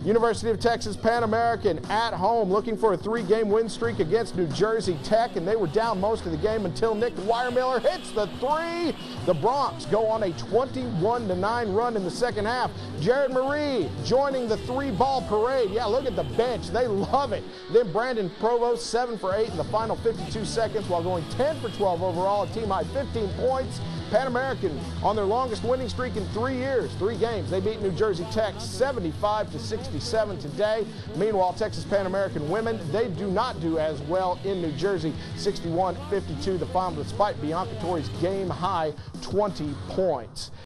University of Texas Pan American at home looking for a 3-game win streak against New Jersey Tech, and they were down most of the game until Nick Weiermiller hits the 3. The Broncs go on a 21-9 run in the second half. Jared Marie joining the 3-ball parade. Yeah, look at the bench. They love it. Then Brandon Provost 7 for 8 in the final 52 seconds while going 10 for 12 overall, a team-high 15 points. Pan American on their longest winning streak in 3 years, 3 games. They beat New Jersey Tech 75-67 today. Meanwhile, Texas Pan American women, they do not do as well in New Jersey. 61-52 the final despite Bianca Torrey's game high 20 points.